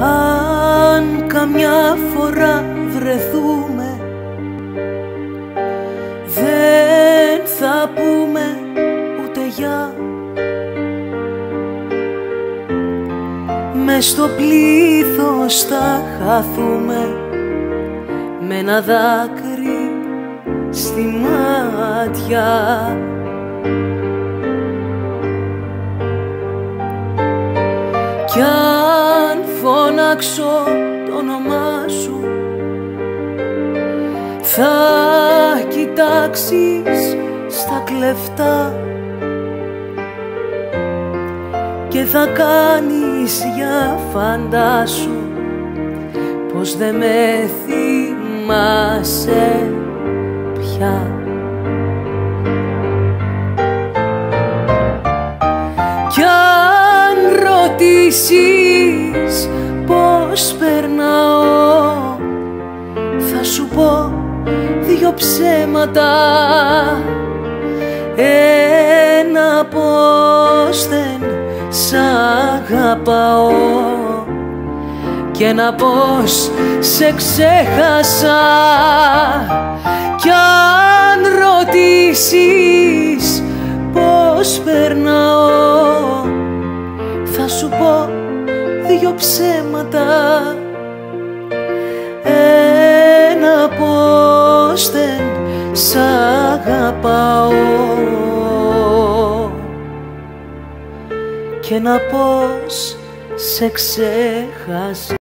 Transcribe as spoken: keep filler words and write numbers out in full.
Αν καμιά φορά βρεθούμε, δεν θα πούμε ούτε γεια. Μες στο πλήθος θα χαθούμε, με ένα δάκρυ στη μάτια. Κι αν φωνάξω το όνομά σου, θα κοιτάξεις στα κλεφτά και θα κάνεις για φαντάσου πως δεν με θυμάσαι πια. Κι αν ρωτήσεις πως περνάω, θα σου πω δυο ψέματα. Ένα πως δεν σ' αγαπάω και ένα πως σε ξέχασα. Κι αν ρωτήσεις πως περνάω, θα σου πω δυο ψέματα. Ένα πως δεν σ' αγαπάω και ένα πως σε ξέχασα.